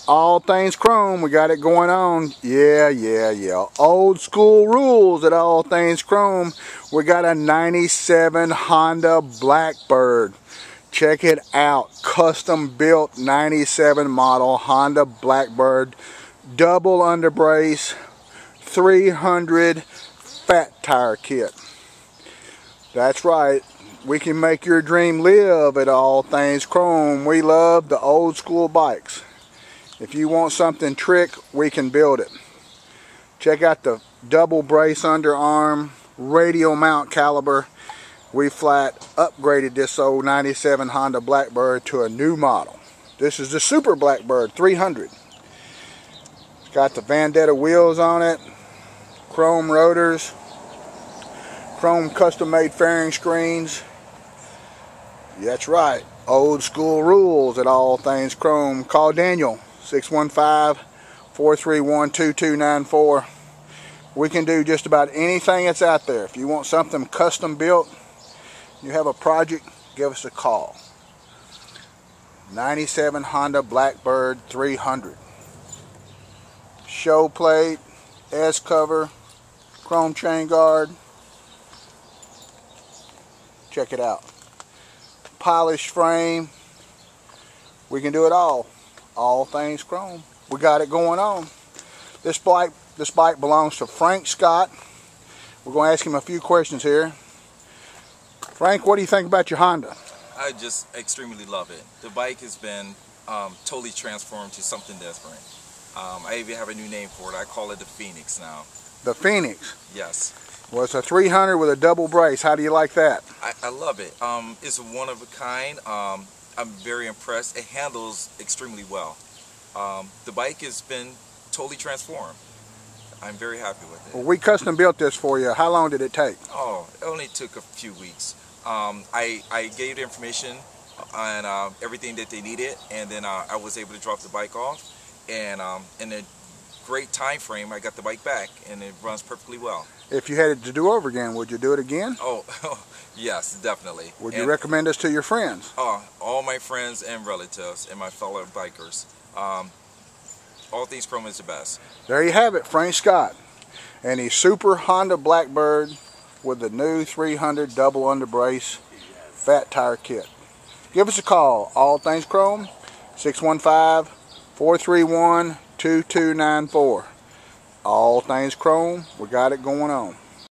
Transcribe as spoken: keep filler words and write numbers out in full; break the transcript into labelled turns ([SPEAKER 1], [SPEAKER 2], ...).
[SPEAKER 1] All Things Chrome, we got it going on. Yeah, yeah, yeah. Old school rules at All Things Chrome. We got a ninety-seven Honda Blackbird. Check it out. Custom built ninety-seven model Honda Blackbird. Double underbrace. three hundred fat tire kit. That's right. We can make your dream live at All Things Chrome. We love the old school bikes. If you want something trick, we can build it. Check out the double brace underarm, radial mount caliber. We flat upgraded this old ninety-seven Honda Blackbird to a new model. This is the Super Blackbird three hundred. It's got the Vendetta wheels on it, chrome rotors, chrome custom made fairing screens. That's right, old school rules at All Things Chrome. Call Daniel, six one five, four three one, two two nine four. We can do just about anything that's out there. If you want something custom built, you have a project, give us a call. ninety-seven Honda Blackbird three hundred. Show plate, S cover, chrome chain guard. Check it out. Polished frame. We can do it all. All Things Chrome. We got it going on. This bike, this bike belongs to Frank Scott. We're going to ask him a few questions here. Frank, what do you think about your Honda?
[SPEAKER 2] I just extremely love it. The bike has been um, totally transformed to something different. Um, I even have a new name for it. I call it the Phoenix now.
[SPEAKER 1] The Phoenix?
[SPEAKER 2] Yes.
[SPEAKER 1] Well, it's a three hundred with a double brace. How do you like that?
[SPEAKER 2] I, I love it. Um, it's one of a kind. Um, I'm very impressed. It handles extremely well. Um, the bike has been totally transformed. I'm very happy with it.
[SPEAKER 1] Well, we custom built this for you. How long did it take?
[SPEAKER 2] Oh, it only took a few weeks. Um, I, I gave the information and uh, everything that they needed, and then uh, I was able to drop the bike off. And um, in a great time frame, I got the bike back, and it runs perfectly well.
[SPEAKER 1] If you had it to do over again, would you do it again?
[SPEAKER 2] Oh, yes, definitely.
[SPEAKER 1] Would
[SPEAKER 2] and,
[SPEAKER 1] you recommend us to your friends?
[SPEAKER 2] Oh, all my friends and relatives and my fellow bikers. Um, All Things Chrome is the best.
[SPEAKER 1] There you have it, Frank Scott. And a Super Honda Blackbird with the new three hundred double underbrace fat tire kit. Give us a call. All Things Chrome, six one five, four three one, two two nine four. All Things Chrome, we got it going on.